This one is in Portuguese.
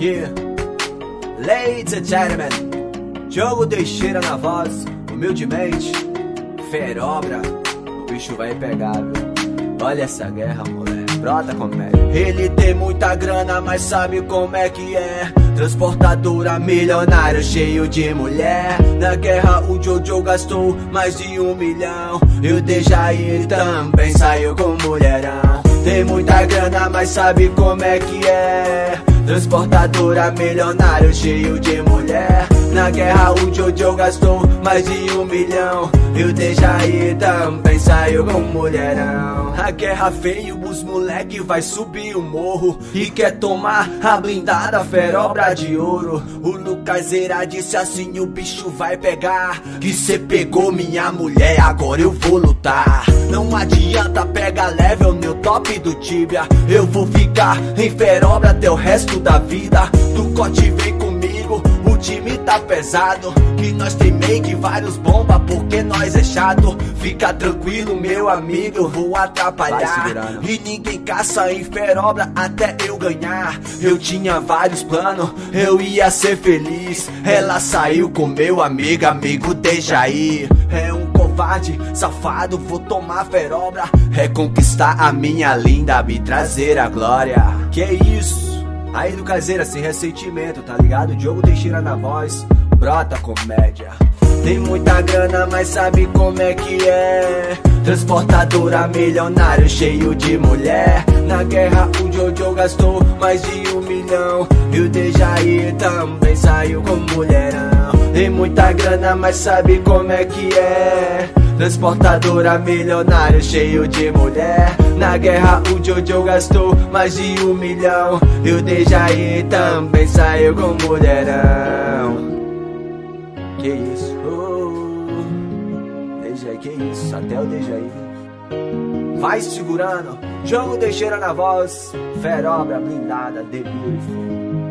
Yeah. Ladies and gentlemen, Diogo Teixeira na voz, humildemente, Ferobra, o bicho vai pegar, viu? Olha essa guerra, moleque, brota comédia. Ele tem muita grana, mas sabe como é que é. Transportadora milionário, cheio de mulher. Na guerra o Jojo gastou mais de 1 milhão. E o Dejair também saiu com mulherão. Tem muita grana, mas sabe como é que é. Transportadora milionário, cheio de mulher. Na guerra o Jojo gastou mais de 1 milhão. E o Dejair também saiu com mulherão. A guerra veio, os moleque vai subir o morro e quer tomar a blindada Ferobra de ouro. O Lucasera disse assim, o bicho vai pegar. Que cê pegou minha mulher, agora eu vou lutar. Não adianta pegar level no top do Tibia. Eu vou ficar em Ferobra até o resto da vida. Ducote vem comigo, o time tá pesado. Que nós tem make vários bomba porque nós é chato. Fica tranquilo meu amigo, eu vou atrapalhar. E ninguém caça em Ferobra até eu ganhar. Eu tinha vários planos, eu ia ser feliz. Ela saiu com meu amigo Dejair. É um covarde, safado, vou tomar Ferobra. É conquistar a minha linda, me trazer a glória. Que isso? Aí do caseira sem ressentimento, tá ligado? Diogo Teixeira na voz, brota comédia. Tem muita grana, mas sabe como é que é. Transportadora milionário, cheio de mulher. Na guerra o Jojo gastou mais de 1 milhão. E o Dejair também saiu com mulherão. Tem muita grana, mas sabe como é que é. Transportadora milionário, cheio de mulher. Na guerra o Jojo gastou mais de 1 milhão. E o Dejair também saiu com mulherão. Que isso? Dejair, que isso? Até o Dejair. Vai segurando, Diogo Teixeira na voz, Ferobra blindada, The Beautiful.